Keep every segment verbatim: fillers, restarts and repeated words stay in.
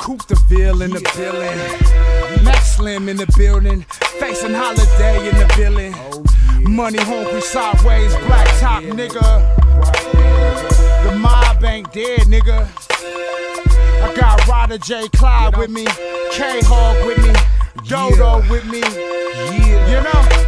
Coop DeVille in the building. Max Slim in the building. Facing Holiday in the building. Money hungry sideways, black top nigga. The mob ain't dead, nigga. I got Ryder J. Clyde with me, K-Hog with me, Dodo with me. Yeah, you know.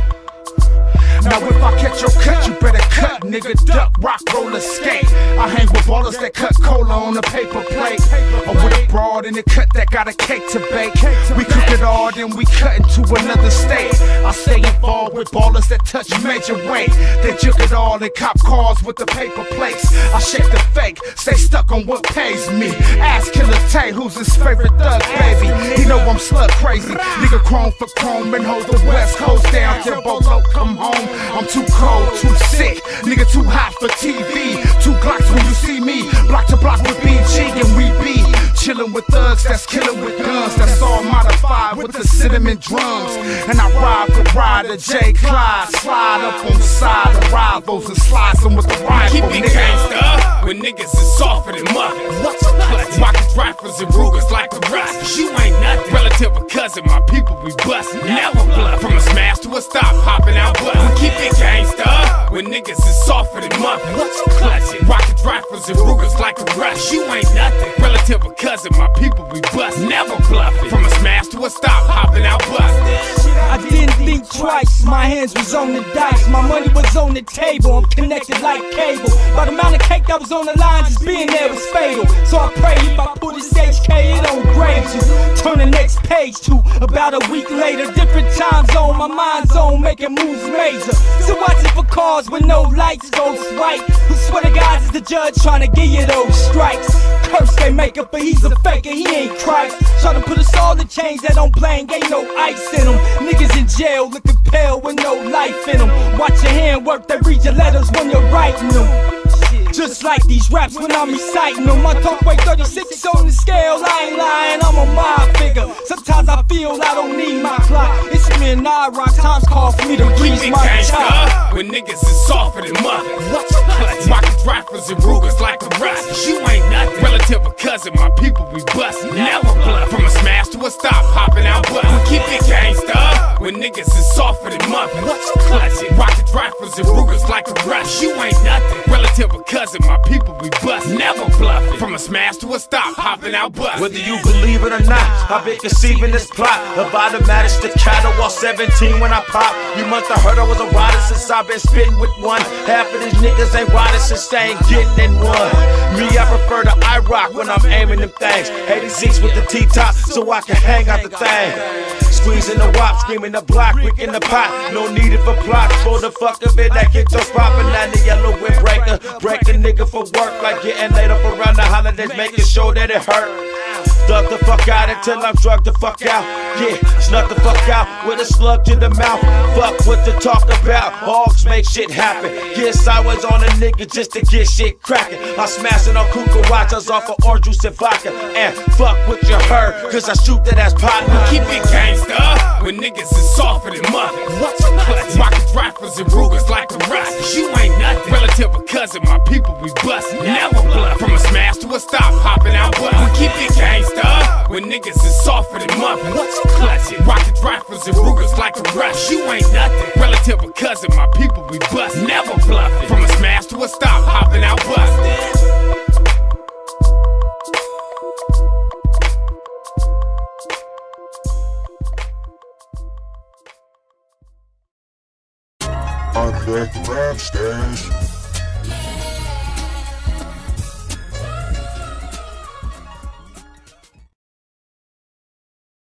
Now if I catch your cut, you better cut, nigga. Duck, rock, roller, skate. I hang with ballers that cut cola on a paper plate, or with a broad in the cut that got a cake to bake. We cook it all, then we cut into another state. I stay involved with ballers that touch major weight. They juke it all and cop cars with the paper plates. I shake the fake, stay stuck on what pays me. Ask Killer Tay who's his favorite thug, baby. He know I'm slug crazy. Nigga chrome for chrome and hold the West Coast down till Bolo come home. I'm too cold, too sick, nigga too hot for T V. Two Glocks when you see me, block to block with B G, and we be chillin' with thugs that's killin' with guns. That's all modified with the cinnamon drums. And I ride with Ryder J. Clyde, slide up on the side of rivals and slice them with the rifle. Keep it gangsta when niggas is softer than muffins. What's a clutch? Rockets, rifles, and Rugers like a rust. You ain't nothing. Relative or cousin, my people be bustin'. Never bluff. From a smash to a stop, hopping out bust. Keep it gangsta when niggas is softer than muffins. What's a clutch? Rockets, rifles, and Rugers like a rush. You ain't nothing. Relative or cousin, my people be bustin'. Never bluffing. From a smash to a stop, hopping out bust. I didn't think twice, my hands was on the dice. My money was on the table, I'm connected like cable. By the amount of cake that was on the line, just being there was fatal. So I pray if I put this H K, it don't grade you. Turn the next page to about a week later. Different time zone, my mind's on, making moves major. So watching for cars with no lights, ghost white. Who swear to God is the judge trying to give you those strikes. Curse they make up, but he's a faker, he ain't Christ. Try to put us all in chains that don't blank, ain't no ice in them. Niggas in jail looking pale with no life in them. Watch your hand work, they read your letters when you're writing them. Just like these raps when I'm reciting them. My talk weight thirty-six on the scale, I ain't lying, I'm a mob figure. Sometimes I feel I don't need my clock. It's me and I rock, times call for me to grease my top. When niggas is softer than muffins. What's a clutch? Rockets, rifles, and Rugers like a rust. You ain't nothing. Relative or cousin, my people be bustin'. Never bluff. From a smash to a stop, hopping out bust. We keep it gangsta when niggas is softer than muffins. What's a clutch? Rockets, rifles, and Rugers like a rust. You ain't nothing. Relative or cousin, my people be bustin'. Never bluffing. From a smash to a stop, hopping out bust. Whether you believe it or not, I've been conceiving this plot of automatic staccato while seventeen when I pop. You must have heard I was a rider since I've been spitting with one. Half of these niggas ain't riders since they ain't getting in one. Me, I prefer the I rock when I'm aiming them things. eighty-six with the T-top so I can hang out the thing. Squeezing the wop, screaming the block, quick in the pot. No need for plots for the fuck of it. That get those poppin' and the yellow windbreaker. Break a nigga for work like getting laid up around the holidays, making sure that it hurt. Thug the fuck out until I'm drugged the fuck out. Yeah, snuck the fuck out with a slug to the mouth. Fuck what to talk about. Hogs make shit happen. Get sideways on a nigga just to get shit crackin'. I'm smashing on cucarachas off of orange juice and vodka. And fuck what you heard, cause I shoot that ass partner. Keep it gangsta when niggas is softer than muffins. What's a clutch? Rockets, rifles, and Rugers like a rust. You ain't nothing. Relative or cousin, my people be bustin'. Never bluff. From a smash to a stop, hopping out bust. We keep it gangsta when niggas is softer than muffins. What's a clutch? Rockets, rifles, and Rugers like a rush. You ain't nothing. Relative or cousin, my people be bustin'. Never bluffing. From a smash to a stop, hopping out bustin'. I'm back to rap stage.